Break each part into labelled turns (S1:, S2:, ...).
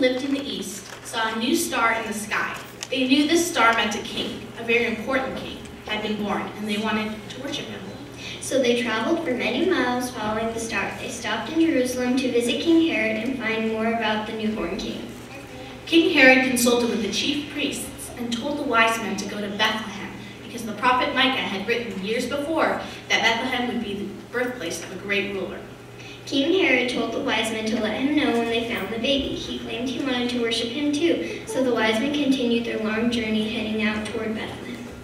S1: lived in the east saw a new star in the sky. They knew this star meant a king, a very important king, had been born, and they wanted to worship him.
S2: So they traveled for many miles following the star. They stopped in Jerusalem to visit King Herod and find more about the newborn king.
S1: King Herod consulted with the chief priests and told the wise men to go to Bethlehem because the prophet Micah had written years before that Bethlehem would be the birthplace of a great ruler.
S2: King Herod told the wise men to let him know when they found the baby. He claimed he wanted to worship him too, so the wise men continued their long journey heading out toward Bethlehem.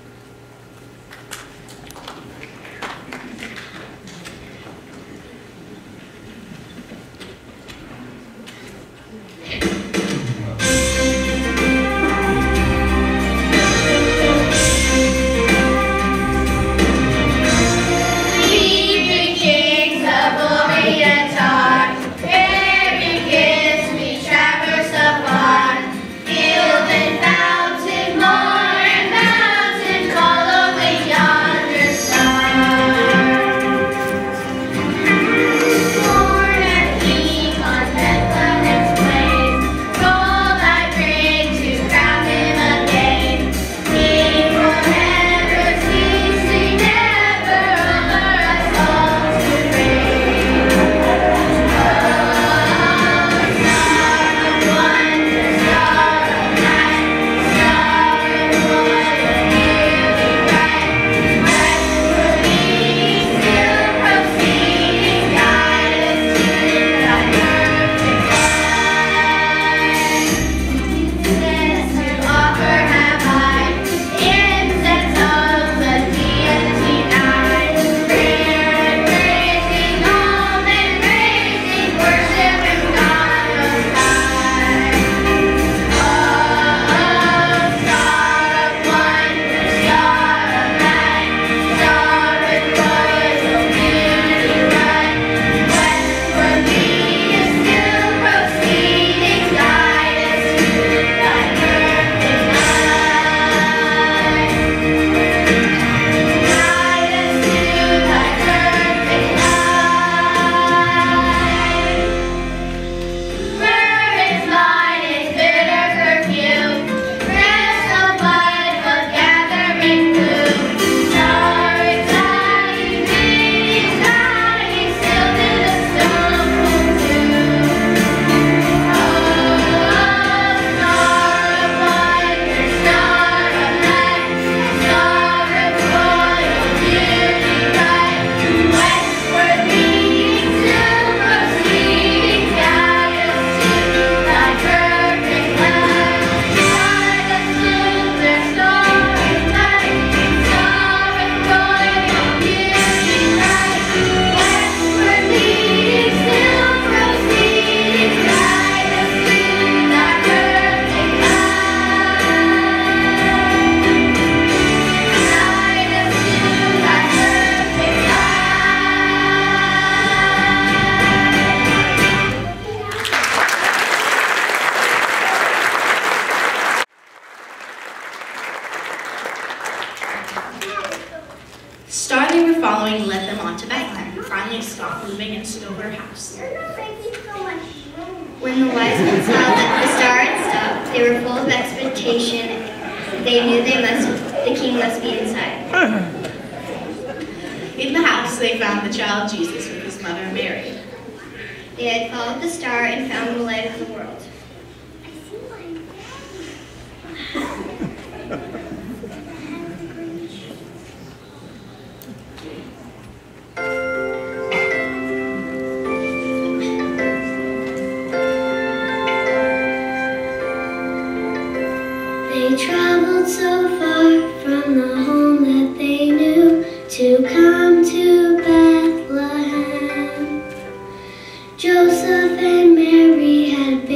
S1: Star they were following led them on to Bethlehem. Finally, it stopped moving and stood over a house.
S2: When the wise men saw that the star had stopped, they were full of expectation. They knew the king must be inside.
S1: In the house, they found the child Jesus with his mother Mary.
S2: They had followed the star and found the light of the world.
S3: They traveled so far from the home that they knew to come to Bethlehem. Joseph and Mary had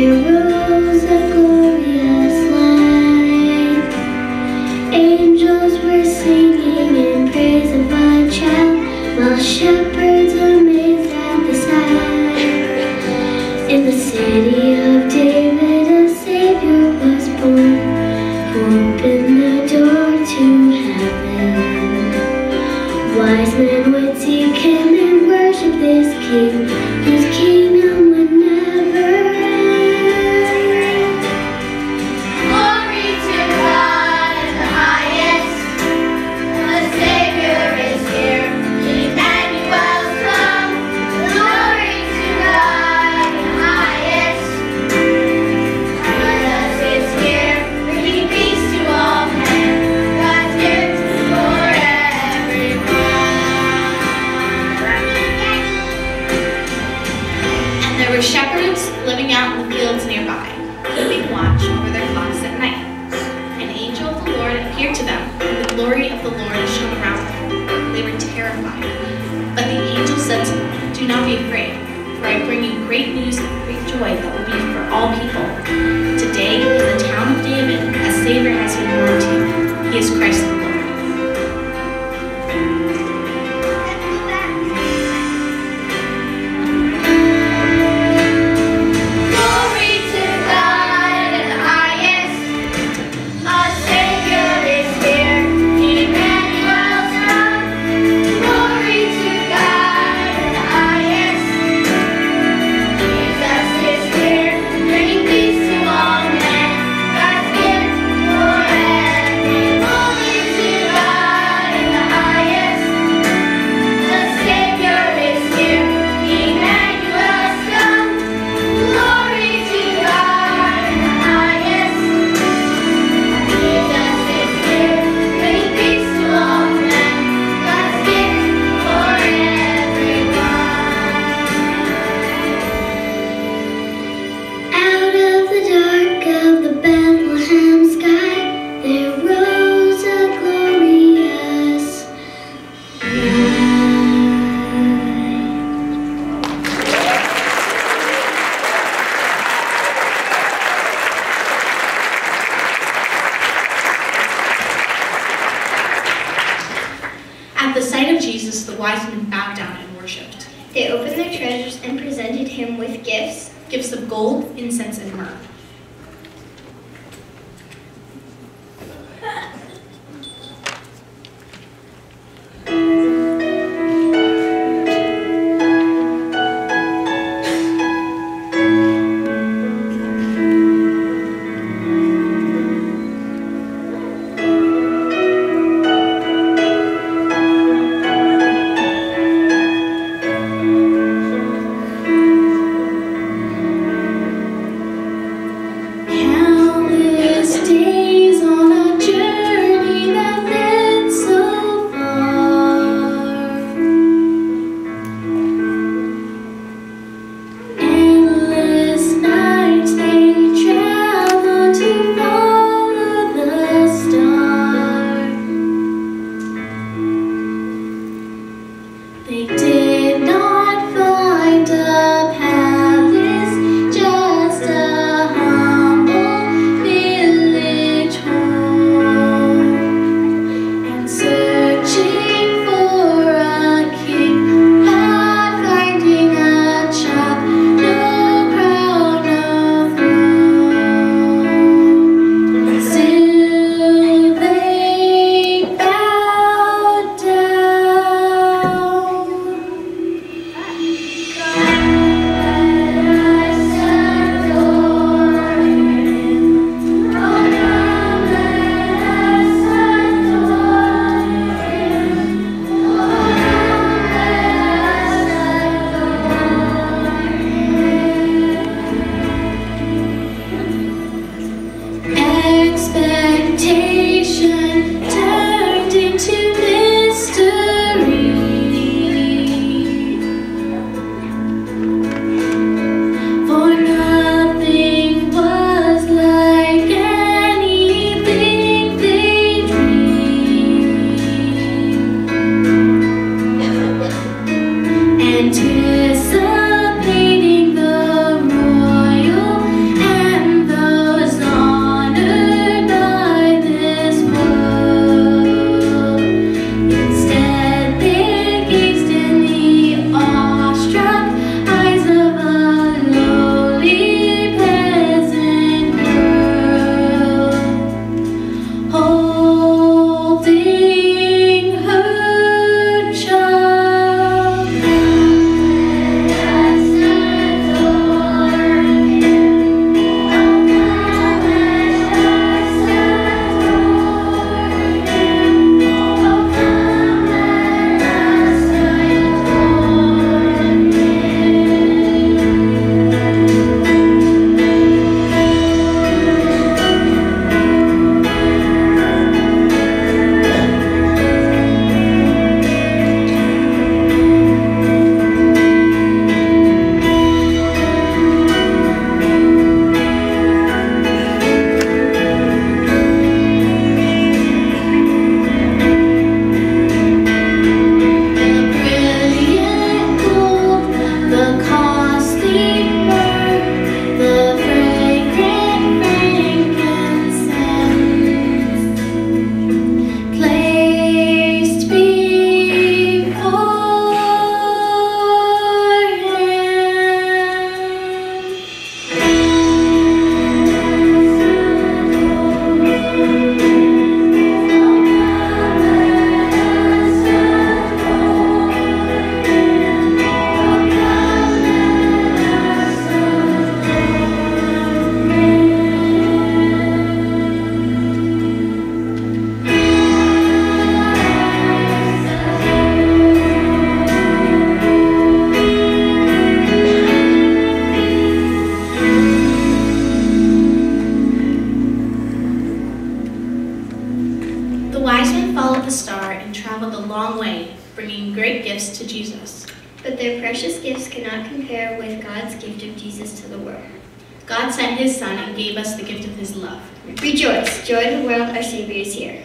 S3: there rose a glorious light. Angels were singing in praise of a child, while shepherds amazed at the sight. In the city of David a Savior was born, who opened the door to heaven. Wise men would seek him and worship this King, whose kingdom would never end.
S4: Glory to God in the highest, the Savior is here, Emmanuel's come. Glory to God in the highest, Jesus is here, bringing peace to all men, God's gift for everyone.
S1: And there were shepherds living out in the fields nearby, keeping watch over their flocks at night. An angel of the Lord appeared to them, and the glory of the Lord shone around them. They were terrified. But the angel said to them, "Do not be afraid, for I bring you great news of great joy that will be for all people. Today, in the town of David, a Savior has been born to you. He is Christ the Lord."
S4: Glory to God in the highest, our Savior is here, Emmanuel's come. Glory to God in the highest, Jesus is here, bringing peace to all men, God's gift for everyone. Glory to God in the highest, the Savior is here, Emmanuel's come. Glory to God in the highest, Jesus is here, bringing peace to all men, God's gift for everyone.
S3: Out of the dark of the Bethlehem sky, there rose a glorious
S1: At the sight of Jesus, the wise men bowed down and worshipped.
S2: They opened their treasures and presented him with gifts.
S1: Gifts of gold, incense, and myrrh. bringing great gifts to Jesus.
S2: But their precious gifts cannot compare with God's gift of Jesus to the world.
S1: God sent his Son and gave us the gift of his love.
S2: Rejoice, joy of the world, our Savior is here.